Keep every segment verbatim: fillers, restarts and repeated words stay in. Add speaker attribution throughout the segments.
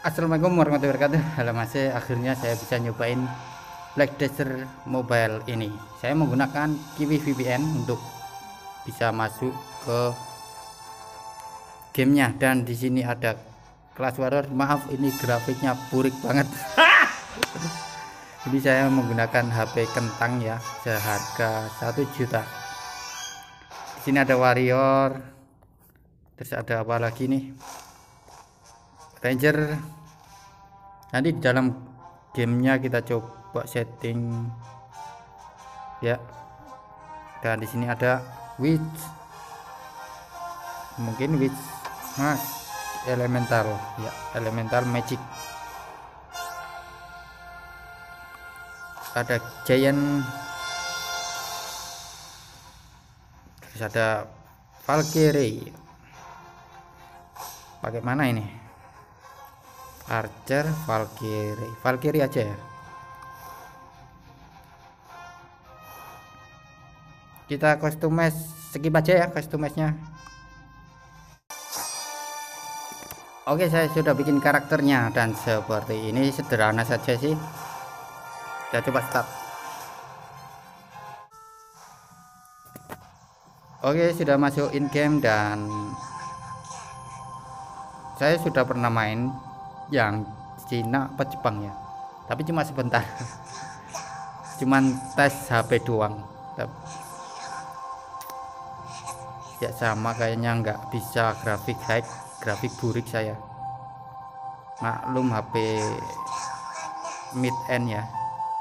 Speaker 1: Assalamualaikum warahmatullahi wabarakatuh. Halo mas, akhirnya saya bisa nyobain Black Desert Mobile ini. Saya menggunakan Kiwi V P N untuk bisa masuk ke gamenya, dan di sini ada Clash Warrior. Maaf, ini grafiknya burik banget. Ini saya menggunakan H P kentang ya, seharga satu juta. Di sini ada Warrior, terus ada apa lagi nih? Ranger. Nanti di dalam gamenya kita coba setting ya. Dan di sini ada Witch, mungkin Witch Mas Elemental ya, Elemental Magic. Ada Giant, terus ada Valkyrie. Pakai mana ini? Archer, Valkyrie, Valkyrie aja ya. Kita customize, skip aja ya customize-nya. Oke, saya sudah bikin karakternya dan seperti ini, sederhana saja sih. Kita coba start. Oke, sudah masuk in game dan saya sudah pernah main yang Cina apa Jepang ya, tapi cuma sebentar. Cuman tes H P doang ya, sama kayaknya nggak bisa grafik high, grafik burik saya. Maklum H P mid end ya,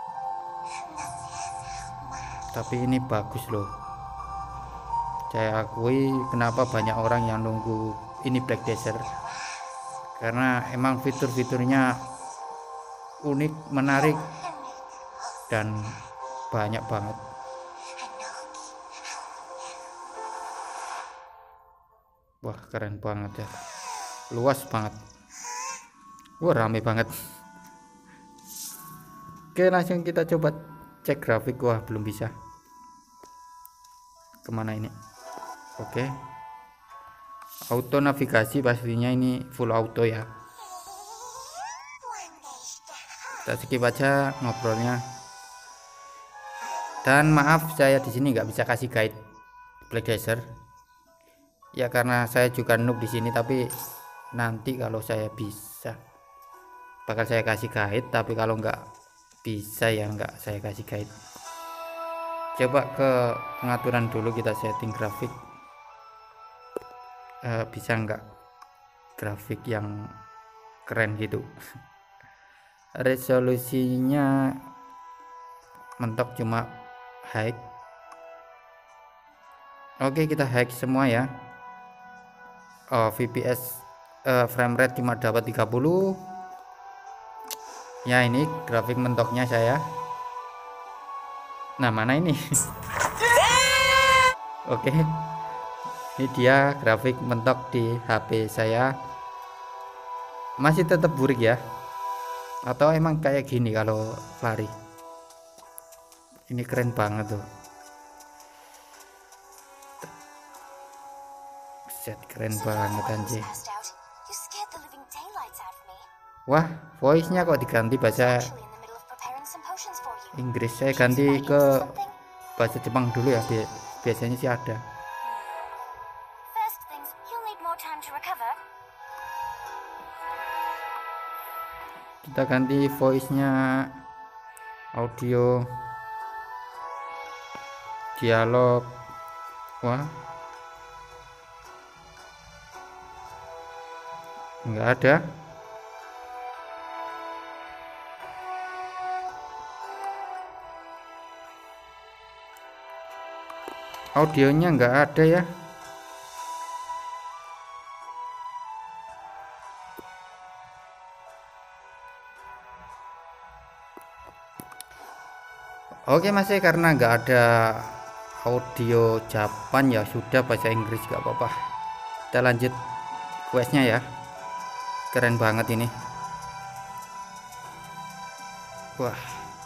Speaker 1: tapi ini bagus loh. Saya akui kenapa banyak orang yang nunggu ini Black Desert, karena emang fitur-fiturnya unik, menarik, dan banyak banget. Wah, keren banget ya, luas banget. Wah, rame banget. Oke, langsung kita coba cek grafik. Wah, belum bisa. Kemana ini? Oke, auto navigasi, pastinya ini full auto ya. Kita skip aja ngobrolnya. Dan maaf, saya di sini nggak bisa kasih guide Black Desert ya, karena saya juga noob di sini. Tapi nanti kalau saya bisa bakal saya kasih guide, tapi kalau nggak bisa ya nggak saya kasih guide. Coba ke pengaturan dulu, kita setting grafik. Uh, bisa nggak grafik yang keren gitu. Resolusinya mentok, cuma high. Oke, kita high semua ya. Oh, V P S uh, frame rate cuma dapat tiga puluh ya. Ini grafik mentoknya saya. Nah, mana ini? Oke, ini dia grafik mentok di H P saya. Masih tetap burik ya, atau emang kayak gini kalau lari? Ini keren banget tuh. Set, keren banget anjir. Wah, voice nya kok diganti bahasa Inggris. Saya ganti ke bahasa Jepang dulu ya, biasanya sih ada. Kita ganti voice nya, audio, dialog. Wah, nggak ada. Audionya nggak ada ya. Oke mas, karena nggak ada audio Japan ya sudah, bahasa Inggris nggak apa-apa. Kita lanjut questnya ya. Keren banget ini. Wah,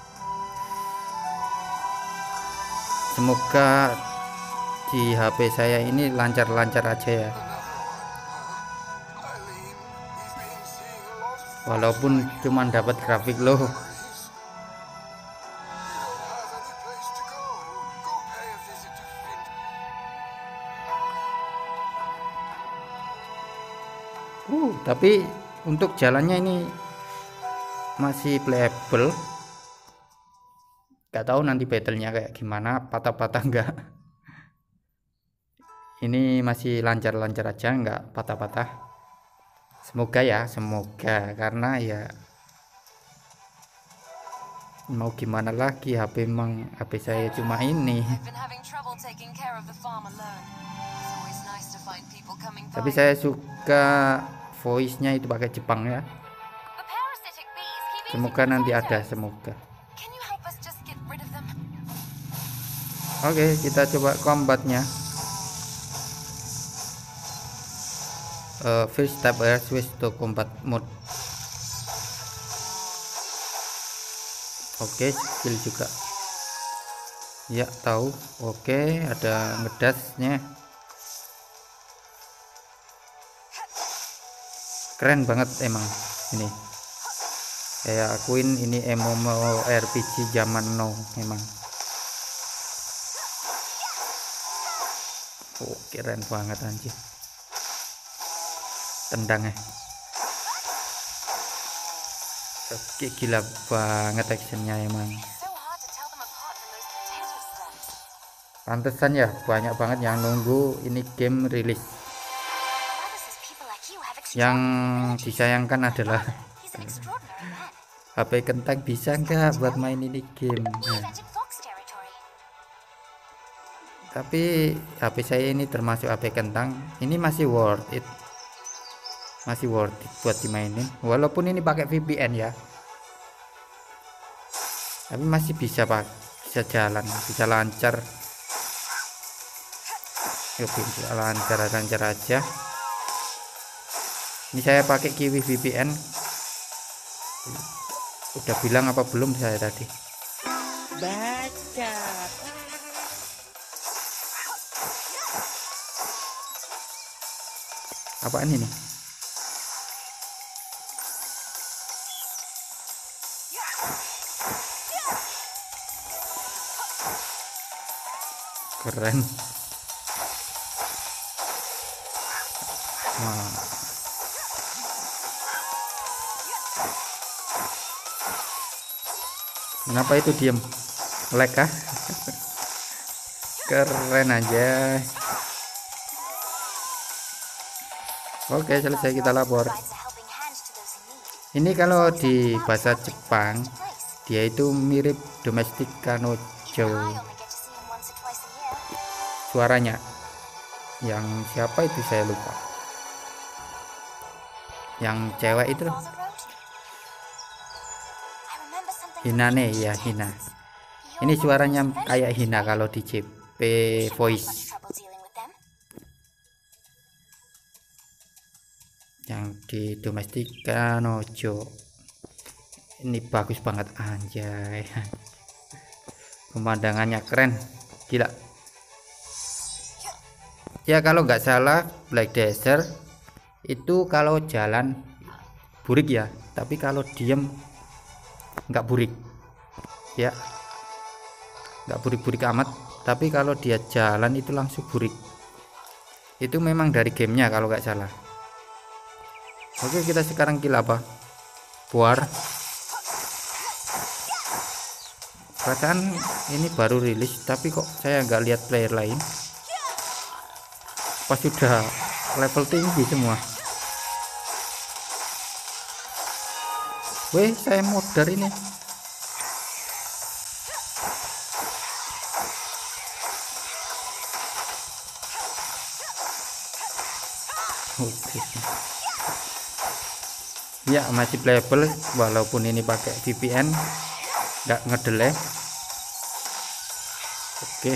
Speaker 1: semoga di H P saya ini lancar-lancar aja ya. walaupun cuman dapat grafik loh. Uh, tapi untuk jalannya ini masih playable. Gak tahu nanti battlenya kayak gimana, patah-patah enggak. Ini masih lancar-lancar aja, enggak patah-patah. Semoga ya, semoga, karena ya mau gimana lagi, H P emang H P saya cuma ini. Tapi saya suka voice-nya itu pakai Jepang ya. Semoga nanti ada, semoga. Oke, kita coba combatnya. Uh, first step air switch to combat mode. Oke, skill juga. Ya, tahu. Oke, ada ngedasnya. Keren banget emang ini. Saya akuin ini M M O R P G zaman now memang. Oh, keren banget anjir. Tendangnya. Oke, gila banget actionnya emang. Pantesan ya banyak banget yang nunggu ini game rilis. Yang disayangkan adalah H P kentang bisa nggak buat main ini game. Nah, tapi H P saya ini termasuk H P kentang, ini masih worth it. Masih worth it buat dimainin, walaupun ini pakai V P N ya, tapi masih bisa pak bisa jalan, bisa lancar. Yuk, bisa lancar lancar aja. Ini saya pakai Kiwi V P N. Udah bilang apa belum saya tadi? Baca. Apaan ini? Keren. Nah. Kenapa itu diem? Lag kah? Keren aja. Oke, selesai, kita lapor. Ini kalau di bahasa Jepang dia itu mirip domestic kanojo. Suaranya yang siapa itu saya lupa, yang cewek itu loh, Hinane ya, Hina. Ini suaranya kayak Hina kalau di J P Voice. Yang di Domestika Nojo ini bagus banget anjay. Pemandangannya keren, gila. Ya kalau nggak salah Black Desert itu kalau jalan burik ya, tapi kalau diem nggak burik ya, nggak burik-burik amat. Tapi kalau dia jalan itu langsung burik. Itu memang dari gamenya kalau nggak salah. Oke, kita sekarang kill apa? War. Perasaan ini baru rilis, tapi kok saya nggak lihat player lain. Pas sudah level tinggi semua. Weh, saya modar ini. Oke. Ya, masih playable walaupun ini pakai V P N, nggak ngedelay. Oke.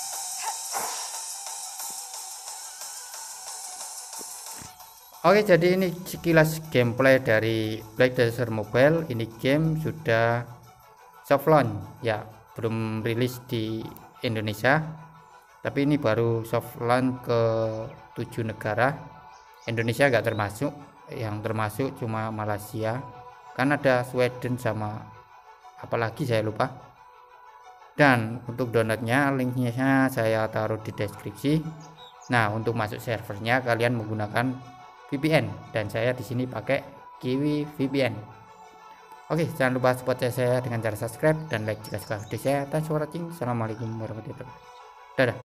Speaker 1: Oke, jadi ini sekilas gameplay dari Black Desert Mobile. Ini game sudah soft launch ya, belum rilis di Indonesia, tapi ini baru soft launch ke tujuh negara. Indonesia nggak termasuk. yang termasuk cuma Malaysia, Kanada, Sweden, sama apalagi saya lupa. Dan untuk downloadnya linknya saya taruh di deskripsi. Nah, untuk masuk servernya kalian menggunakan V P N, dan saya di sini pakai Kiwi V P N. Oke, jangan lupa support saya dengan cara subscribe dan like jika suka video saya. Thanks for watching. Assalamualaikum warahmatullahi wabarakatuh. Dadah.